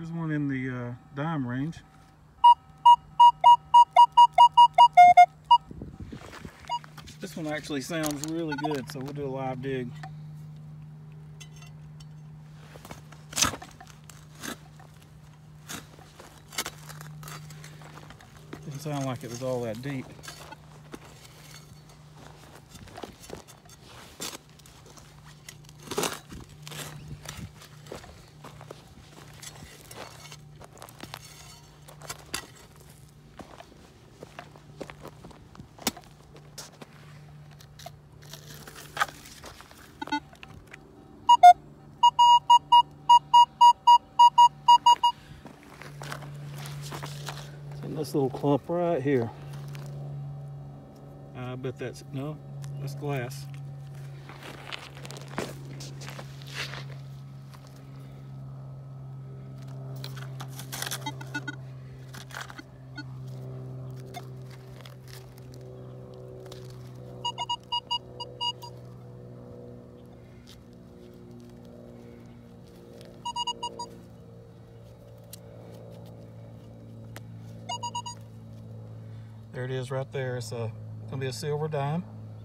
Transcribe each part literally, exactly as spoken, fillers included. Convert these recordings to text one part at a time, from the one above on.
There's one in the uh, dime range. This one actually sounds really good, so we'll do a live dig. Didn't sound like it was all that deep. This little clump right here. I bet that's, no, that's glass. There it is right there. It's a, gonna be a silver dime.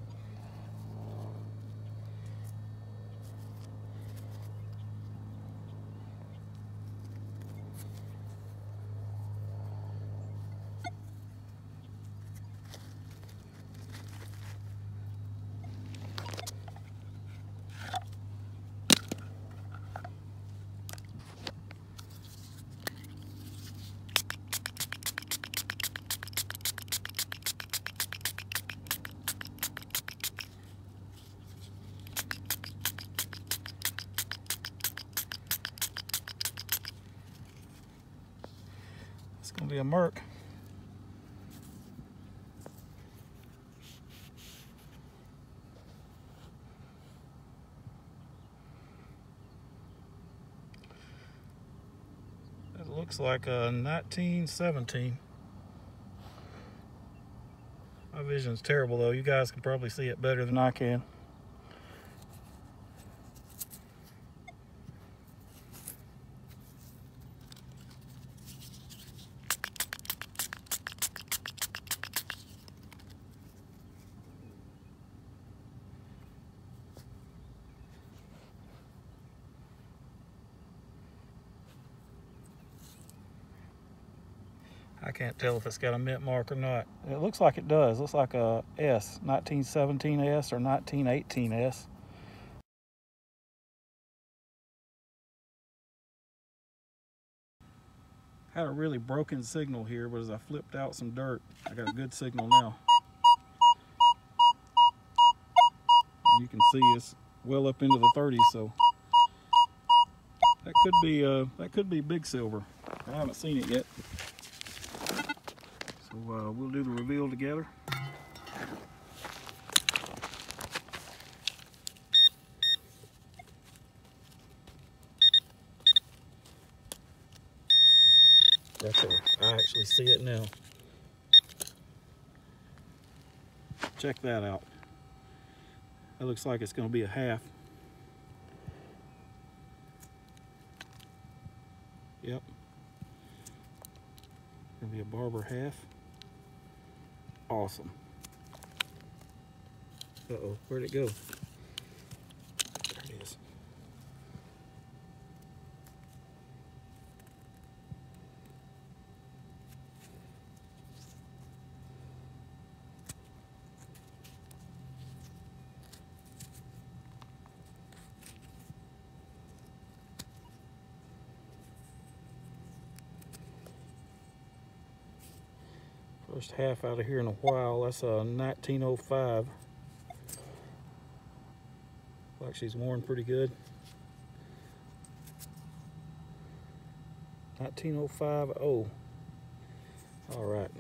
It's gonna be a Merc. It looks like a nineteen seventeen. My vision's terrible though. You guys can probably see it better than I can. I can't tell if it's got a mint mark or not. It looks like it does. It looks like a S, nineteen seventeen S or nineteen eighteen S. Had a really broken signal here, but as I flipped out some dirt, I got a good signal now. And you can see it's well up into the thirties, so that could be uh, that could be big silver. I haven't seen it yet. So uh, we'll do the reveal together. Right there. I actually see it now. Check that out. That looks like it's going to be a half. Yep. Going to be a Barber half. Awesome. Uh-oh, where'd it go? There it is. First half out of here in a while. That's a nineteen oh five. Like she's worn pretty good. nineteen oh five oh. All right.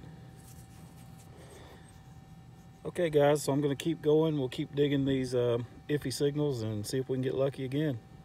Okay guys, so I'm gonna keep going. We'll keep digging these uh, iffy signals and see if we can get lucky again.